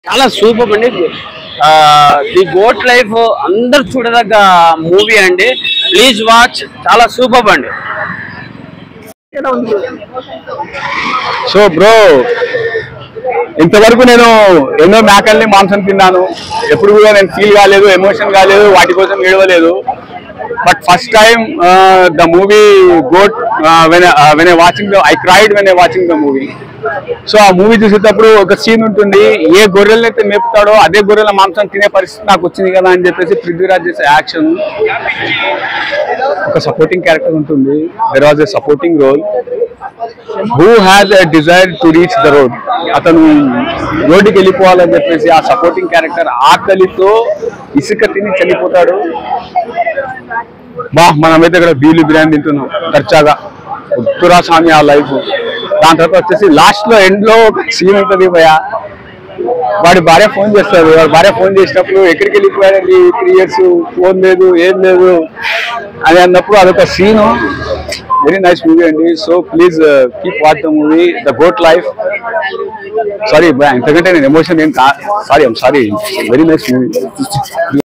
చాలా సూపర్ అండి. The goat life అందరు చూడదగ్గ మూవీ అండి. Please watch. చాలా సూపర్ అండి. సో బ్రో, ఇంతవరకు నేను ఎన్నో మేకల్ని మాంసం తిన్నాను. ఎప్పుడు కూడా నేను ఫీల్ కాలేదు, ఎమోషన్ కాలేదు, వాటి కోసం ఏడవలేదు. But first time the movie Goat, when I watching I cried when I watching the movie. So ఆ మూవీ చూసేటప్పుడు ఒక సీన్ ఉంటుంది, ఏ గొర్రెలను అయితే మేపుతాడో అదే గొర్రెల మాంసం తినే పరిస్థితి నాకు వచ్చింది కదా అని చెప్పేసి పృథ్వీరాజ్ చేసే యాక్షన్, ఒక సపోర్టింగ్ క్యారెక్టర్ ఉంటుంది. There was a supporting role. Who has a desire to reach the road. అతను రోడ్డుకి వెళ్ళిపోవాలని చెప్పేసి ఆ సపోర్టింగ్ క్యారెక్టర్ ఆకలితో ఇసుక తిని చనిపోతాడు. మనమైతే ఇక్కడ బీలు బిర్యానీ తింటున్నాం ఖర్చాగా. ఉత్తరా స్వామి ఆ లైఫ్. దాని తర్వాత వచ్చేసి లాస్ట్ లో ఎండ్ లో ఒక సీన్ ఉంటుంది భయ్యా. వాడి భార్య ఫోన్ చేస్తారు. వాడి భార్య ఫోన్ చేసినప్పుడు ఎక్కడికి వెళ్ళిపోయాడండి 3 years, ఫోన్ లేదు, ఏం లేదు అని అన్నప్పుడు అదొక సీను. వెరీ నైస్ మూవీ అండి. So please keep watch the movie the Goat Life. Sorry, ఇంతకంటే నేను ఎమోషన్ ఏం sorry, I'm sorry. Very nice movie.